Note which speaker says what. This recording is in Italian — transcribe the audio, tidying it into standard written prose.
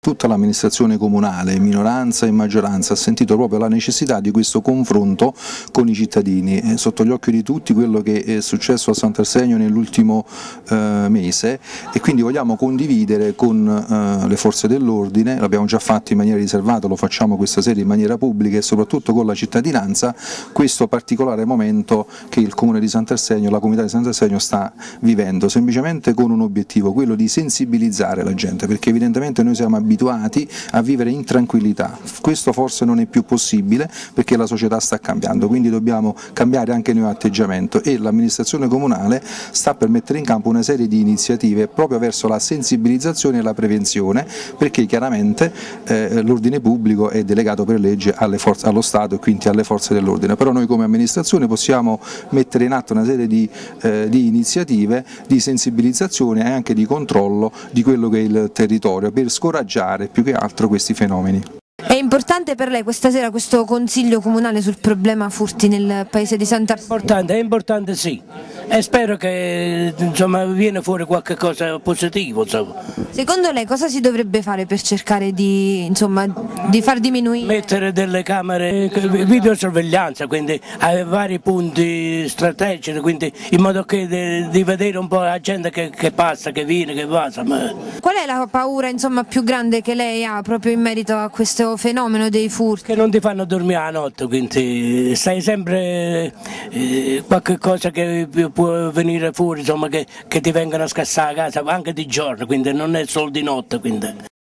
Speaker 1: Tutta l'amministrazione comunale, minoranza e maggioranza, ha sentito proprio la necessità di questo confronto con i cittadini. È sotto gli occhi di tutti quello che è successo a Sant'Arsenio nell'ultimo mese e quindi vogliamo condividere con le forze dell'ordine, l'abbiamo già fatto in maniera riservata, lo facciamo questa sera in maniera pubblica e soprattutto con la cittadinanza, questo particolare momento che il Comune di Sant'Arsenio, la comunità di Sant'Arsenio sta vivendo, semplicemente con un obiettivo, quello di sensibilizzare la gente, perché evidentemente noi siamo abituati a vivere in tranquillità. Questo forse non è più possibile perché la società sta cambiando, quindi dobbiamo cambiare anche noi atteggiamento e l'amministrazione comunale sta per mettere in campo una serie di iniziative proprio verso la sensibilizzazione e la prevenzione, perché chiaramente l'ordine pubblico è delegato per legge allo Stato e quindi alle forze dell'ordine, però noi come amministrazione possiamo mettere in atto una serie di iniziative di sensibilizzazione e anche di controllo di quello che è il territorio per scoraggiare più che altro questi fenomeni.
Speaker 2: È importante per lei questa sera questo consiglio comunale sul problema furti nel paese di Sant'Arsenio?
Speaker 3: È importante sì, e spero che insomma viene fuori qualche cosa positivo. Insomma.
Speaker 2: Secondo lei cosa si dovrebbe fare per cercare di far diminuire?
Speaker 3: Mettere delle camere, videosorveglianza, quindi a vari punti strategici, quindi in modo che di vedere un po' la gente che passa, che viene, che va. Insomma.
Speaker 2: Qual è la paura più grande che lei ha proprio in merito a questo fenomeno dei furti?
Speaker 3: Che non ti fanno dormire la notte, quindi stai sempre qualche cosa che può venire fuori, insomma, che ti vengono a scassare a casa anche di giorno, quindi non è solo di notte. Quindi.